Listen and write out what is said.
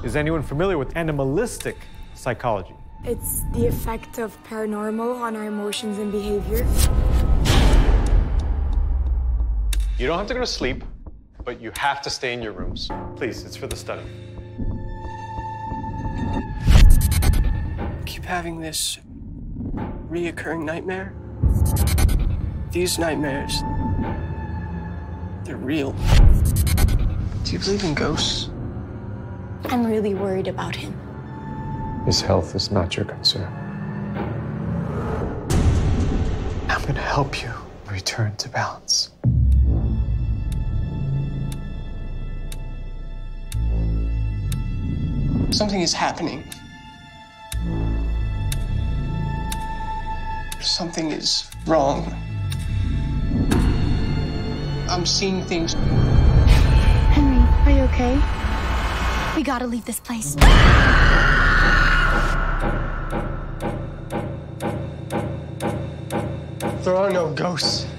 Is anyone familiar with animalistic psychology? It's the effect of paranormal on our emotions and behavior. You don't have to go to sleep, but you have to stay in your rooms. Please, it's for the study. I keep having this reoccurring nightmare. These nightmares, they're real. Do you believe in ghosts? I'm really worried about him. His health is not your concern. I'm going to help you return to balance. Something is happening. Something is wrong. I'm seeing things. Henry, are you okay? We gotta leave this place. There are no ghosts.